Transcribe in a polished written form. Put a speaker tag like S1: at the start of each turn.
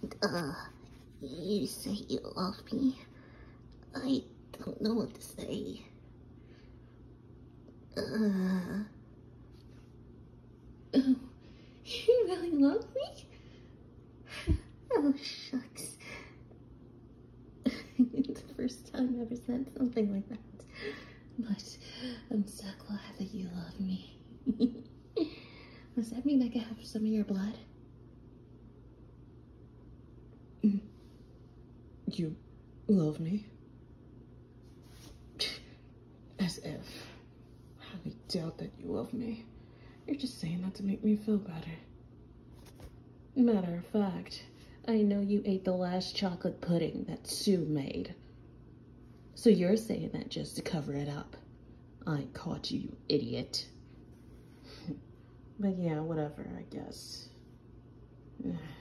S1: Uh, you say you love me. I don't know what to say. Oh, you really love me? Oh, shucks. It's the first time I ever said something like that. But I'm so glad that you love me. Does that mean I can have some of your blood?
S2: You love me? As if. I doubt that you love me. You're just saying that to make me feel better. Matter of fact, I know you ate the last chocolate pudding that Sue made. So you're saying that just to cover it up. I caught you, you idiot. But yeah, whatever, I guess.